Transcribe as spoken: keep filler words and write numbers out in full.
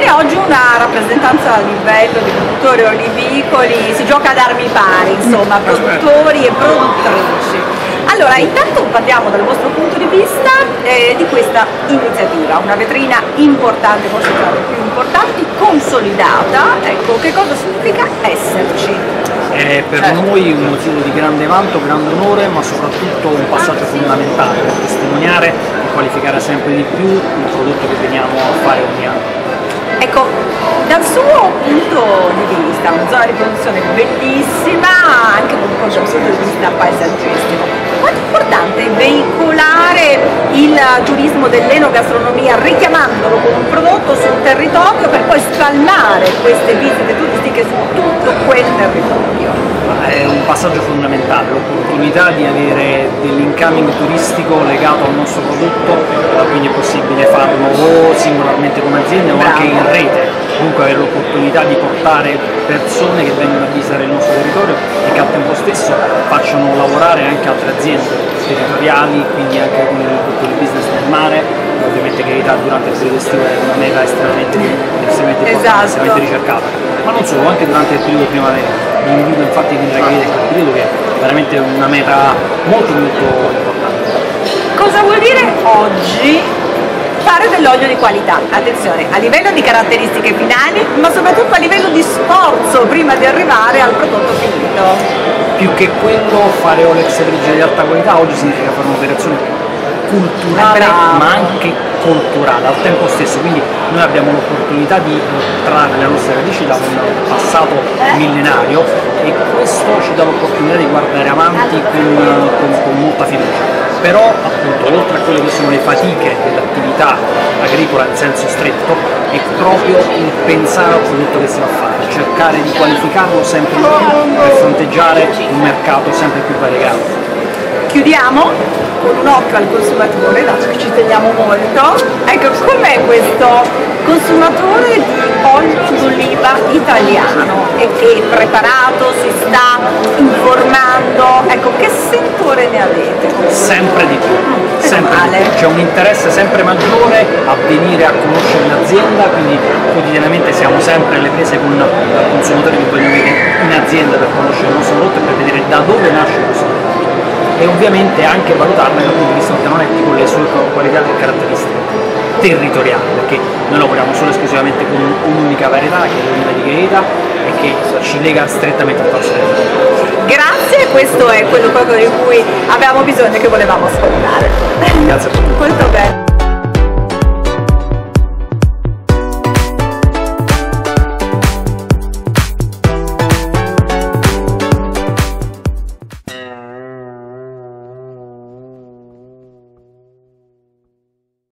oggi una rappresentanza a livello di produttori olivicoli, si gioca ad armi pari, insomma, produttori e produttrici. Allora, intanto parliamo dal vostro punto di vista eh, di questa iniziativa, una vetrina importante, forse tra le più importanti, consolidata. Ecco, che cosa significa esserci? È per certo. noi un motivo di grande vanto, grande onore, ma soprattutto un passaggio fondamentale per testimoniare e qualificare sempre di più il prodotto che veniamo a fare ogni anno. Ecco, dal suo punto di vista, una zona di produzione bellissima, anche dal punto di vista paesaggistico, quanto è importante veicolare il turismo dell'enogastronomia richiamandolo con un prodotto sul territorio per poi spalmare queste visite turistiche su tutto quel territorio? È un passaggio fondamentale, l'opportunità di avere dell'incoming turistico legato al nostro prodotto, quindi è possibile farlo o singolarmente come azienda o anche in rete, comunque avere l'opportunità di portare persone che vengono a visitare il nostro territorio e che al tempo stesso facciano lavorare anche altre aziende territoriali, quindi anche con tutto il business del mare. Ovviamente Gaeta durante il periodo estivo è una meta estremamente, estremamente importante, esatto. estremamente ricercata, ma non solo, anche durante il periodo primavera. Vi invito infatti a venire a Gaeta in quel periodo, che è veramente una meta molto molto importante. Cosa vuol dire oggi fare dell'olio di qualità? Attenzione, a livello di caratteristiche finali, ma soprattutto a livello di sforzo prima di arrivare al prodotto finito. Più che quello, fare olio extravergine di alta qualità oggi significa fare un'operazione culturale ma anche culturale al tempo stesso, quindi noi abbiamo l'opportunità di trarre le nostre radici da un passato millenario e questo ci dà l'opportunità di guardare avanti con, con, con molta fiducia. Però appunto oltre a quelle che sono le fatiche dell'attività agricola in senso stretto è proprio il pensare al prodotto che si va a fare, cercare di qualificarlo sempre di più per fronteggiare un mercato sempre più variegato. Chiudiamo con un occhio al consumatore, dato che ci teniamo molto. Ecco, com'è questo consumatore di olio d'oliva italiano e che è preparato, si sta informando, ecco, che sentore ne avete? Sempre di più, sempre di più. C'è un interesse sempre maggiore a venire a conoscere l'azienda, quindi quotidianamente siamo sempre alle prese con i consumatori che vogliono venire in azienda per conoscere il nostro prodotto e per vedere da dove nasce questo prodotto. E ovviamente anche valutarla dal punto di vista organolettico con le sue qualità e caratteristiche territoriali, perché noi lavoriamo solo esclusivamente con un'unica varietà che è l'oliva di Gaeta e che ci lega strettamente al nostro territorio. Grazie, questo è quello proprio di cui avevamo bisogno e che volevamo ascoltare. Grazie a tutti. Molto bene.